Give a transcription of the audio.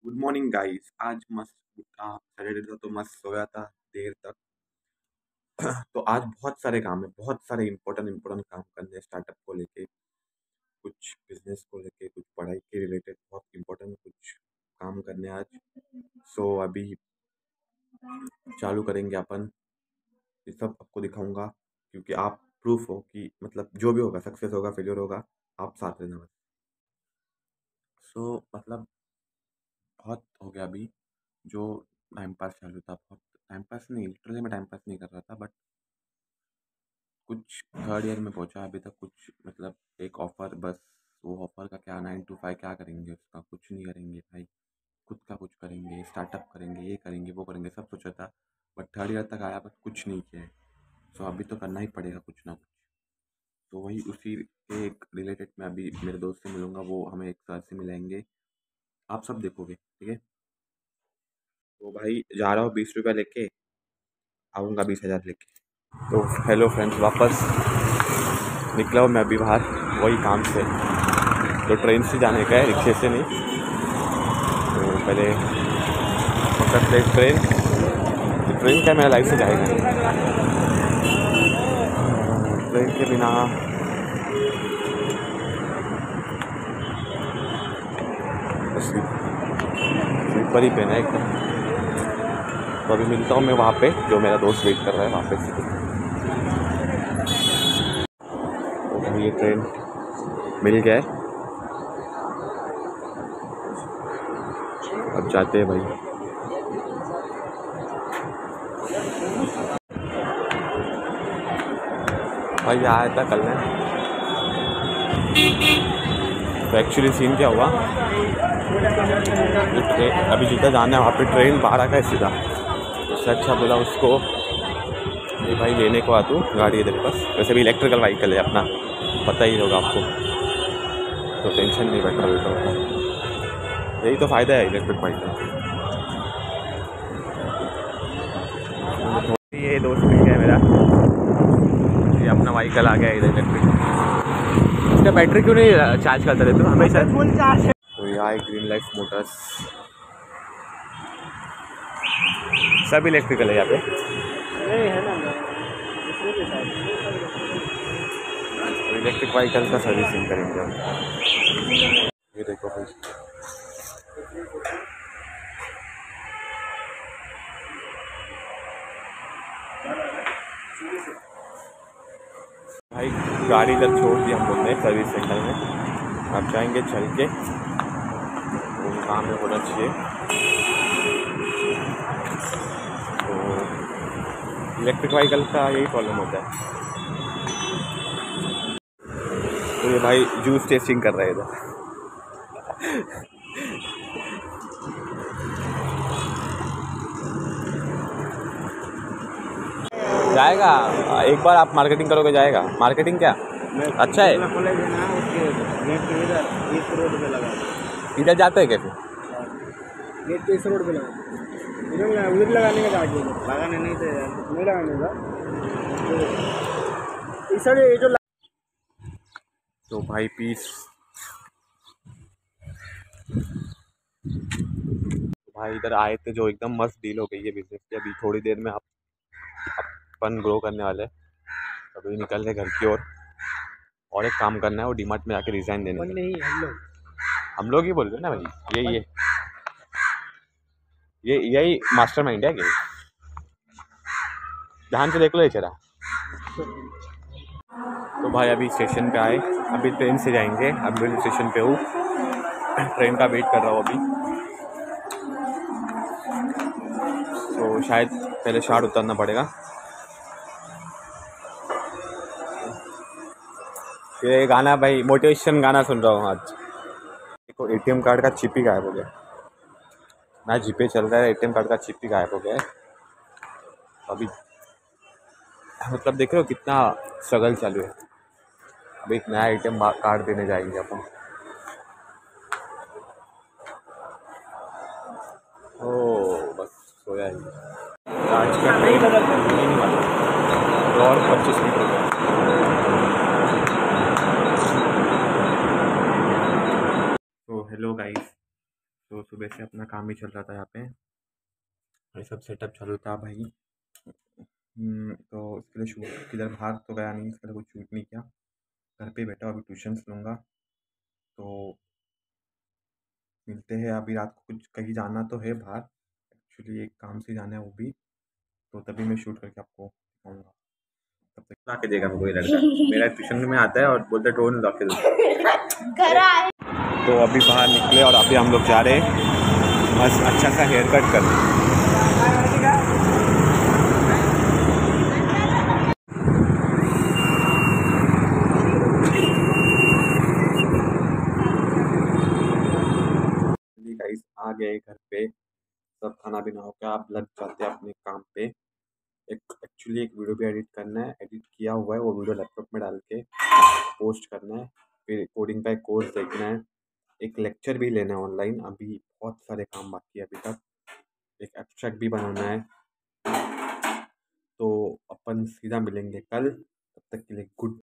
Good morning guys. आज मस्त उठा, सैटरडे था तो मस्त सोया था देर तक। तो आज बहुत सारे काम है, बहुत सारे इम्पोर्टेंट काम करने हैं स्टार्टअप को लेके, कुछ बिजनेस को लेके, कुछ पढ़ाई के रिलेटेड बहुत इम्पोर्टेंट कुछ काम करने हैं आज। सो अभी चालू करेंगे अपन। ये सब आपको दिखाऊंगा क्योंकि आप प्रूफ हो कि मतलब जो भी होगा, सक्सेस होगा फेलियर होगा, आप साथ रहना बस। सो मतलब बहुत हो गया अभी जो टाइम पास चालू था। बहुत टाइम पास नहीं, लिटरली मैं टाइम पास नहीं कर रहा था, बट कुछ थर्ड ईयर में पहुंचा अभी तक। कुछ मतलब एक ऑफर, बस वो ऑफर का क्या 9 to 5 क्या करेंगे, उसका कुछ नहीं करेंगे भाई। खुद का कुछ करेंगे, स्टार्टअप करेंगे, ये करेंगे वो करेंगे, सब सोचा था। बट थर्ड ईयर तक आया, बट कुछ नहीं किया है। सो अभी तो करना ही पड़ेगा कुछ ना कुछ। तो वही उसी के एक रिलेटेड मैं अभी मेरे दोस्त से मिलूंगा, वो हमें एक सर से मिलाएंगे। आप सब देखोगे, ठीक है। तो भाई जा रहा हूँ 20 रुपया लेके, आऊँगा 20,000 लेके। तो हेलो फ्रेंड्स, वापस निकला हूँ मैं अभी बाहर, वही काम से। तो ट्रेन से जाने का है, रिक्शे से नहीं। तो पहले पकड़ते ट्रेन। तो ट्रेन क्या मेरा लाइफ से जाएगा नहीं, ट्रेन के बिना स्लीपर ही पहना है एकदम। तो अभी मिलता हूँ मैं वहाँ पे, जो मेरा दोस्त वेट कर रहा है वहाँ पे से। तो ये ट्रेन मिल गया है, अब जाते हैं भाई। भाई आया था कल में। तो एक्चुअली सीन क्या हुआ, अभी जितना जाना है वहाँ पे ट्रेन 12 का है सीधा। उससे अच्छा बोला उसको, ये भाई लेने को आ तू, गाड़ी है तेरे पास। वैसे भी इलेक्ट्रिकल व्हीकल है अपना, पता ही होगा आपको, तो टेंशन नहीं, पेट्रोल का। यही तो फ़ायदा है इलेक्ट्रिक व्हीकल। ये दोस्त मिल गया मेरा, ये अपना व्हीकल आ गया इधर इलेक्ट्रिक। इसका बैटरी क्यों नहीं चार्ज करता रहते हो हमेशा? Full charge. तो यहाँ है ग्रीन लाइफ मोटर्स, सब इलेक्ट्रिकल है यहाँ पे। नहीं है ना, इलेक्ट्रिक व्हीकल का सर्विसिंग करेंगे हम। ये देखो भाई, गाड़ी इधर छोड़ दी हम लोग ने सर्विस सेंटर में। अब जाएंगे चल के, वो काम में होना चाहिए। तो इलेक्ट्रिक व्हीकल का यही प्रॉब्लम होता है। तो ये भाई जूस टेस्टिंग कर रहा है इधर। जाएगा एक बार, आप मार्केटिंग करोगे जाएगा। मार्केटिंग क्या अच्छा है, इधर जाते हैं क्या फिर? गेट पे इस रोड पे लगा, उधर लगाने का, लगाने नहीं थे, नहीं लगाने का इस ये जो। तो भाई पीस, भाई इधर आए थे जो एकदम मस्त डील हो गई है बिजनेस की। अभी थोड़ी देर में आप अपन ग्रो करने वाले हैं। अभी निकल रहे घर की ओर, और एक काम करना है, वो डीमार्ट में आके रिजाइन देने का। नहीं, हम लोग ही बोल रहे हैं ना भाई। यही मास्टरमाइंड है कि ध्यान से देख लो ये चला। तो भाई अभी स्टेशन पे आए, अभी ट्रेन से जाएंगे। अभी स्टेशन पे हूँ, ट्रेन का वेट कर रहा हूँ अभी। तो शायद पहले शार्ट उतरना पड़ेगा। ये गाना भाई, मोटिवेशन गाना सुन रहा हूँ आज। देखो एटीएम कार्ड का चिप ही गायब हो गया। ना जीपे चल रहा है, एटीएम कार्ड का चिप ही गायब हो गया है अभी। मतलब देख रहे हो कितना स्ट्रगल चालू है। अभी एक नया एटीएम कार्ड देने जाएंगे अपन। ओ बस सोया ही आज का नहीं बदल और 25 मिनट हो गया। तो हेलो गाइस, तो सुबह से अपना काम ही चल रहा था यहाँ पे, ये सब सेटअप चालू था भाई। तो इसके लिए शूट किधर बाहर तो गया नहीं, इसके लिए कुछ शूट नहीं किया, घर पे बैठा अभी ट्यूशन्स लूँगा। तो मिलते हैं अभी रात को, कुछ कहीं जाना तो है बाहर, एक्चुअली एक काम से जाना है वो भी, तो तभी मैं शूट करके आपको दिखाऊँगा। तब तक ला के देगा मेरे को ये लड़का, मेरा ट्यूशन में आता है और बोलता है ड्रोन ला के दो। तो अभी बाहर निकले और अभी हम लोग जा रहे हैं बस अच्छा सा हेयर कट करने। गाइस आ गए घर पे, सब खाना पीना हो गया, आप लग जाते हैं अपने काम पे। एक्चुअली एक वीडियो भी एडिट करना है, एडिट किया हुआ है, वो वीडियो लैपटॉप में डाल के पोस्ट करना है। फिर कोडिंग का एक कोर्स देखना है, एक लेक्चर भी लेना है ऑनलाइन, अभी बहुत सारे काम बाकी है अभी तक, एक एब्स्ट्रैक्ट भी बनाना है। तो अपन सीधा मिलेंगे कल, तब तक के लिए गुड।